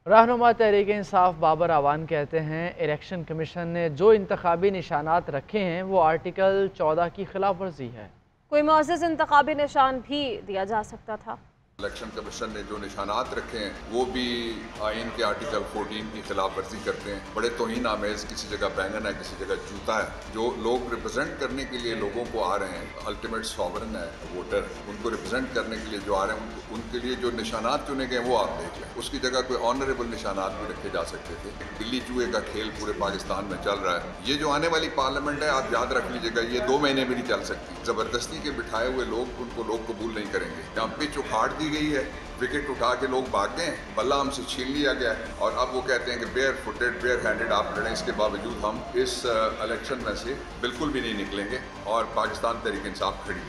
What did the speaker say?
रहनुमा तहरीक इंसाफ बाबर आवान कहते हैं इलेक्शन कमीशन ने जो इंतखाबी निशानात रखे हैं वो आर्टिकल 14 की खिलाफ वर्जी है। कोई मुअज़्ज़ज़ इंतखाबी निशान भी दिया जा सकता था। इलेक्शन कमीशन ने जो निशानात रखे हैं वो भी आइन के आर्टिकल 14 की खिलाफ वर्जी करते हैं। बड़े तौहीन आमेज, किसी जगह बैंगन है, किसी जगह जूता है। जो लोग रिप्रेजेंट करने के लिए लोगों को आ रहे हैं, अल्टीमेट सॉवरन है वोटर, उनको रिप्रेजेंट करने के लिए जो आ रहे हैं उनके लिए जो निशानात चुने गए वो आप देख लें। उसकी जगह कोई ऑनरेबल निशानात भी रखे जा सकते थे। बिल्ली चूहे का खेल पूरे पाकिस्तान में चल रहा है। ये जो आने वाली पार्लियामेंट है, आप याद रख लीजिएगा, ये 2 महीने भी नहीं चल सकती। जबरदस्ती के बिठाए हुए लोग, उनको लोग कबूल नहीं करेंगे। जहाँ पिच उखाड़ दी गई है, विकेट उठा के लोग भाग गए, बल्ला हमसे छीन लिया गया है और अब वो कहते हैं कि बेयर फुटेड, बेयर हैंडेड आप लड़ें। इसके बावजूद हम इस इलेक्शन में से बिल्कुल भी नहीं निकलेंगे और पाकिस्तान तहरीक इंसाफ खड़ी है।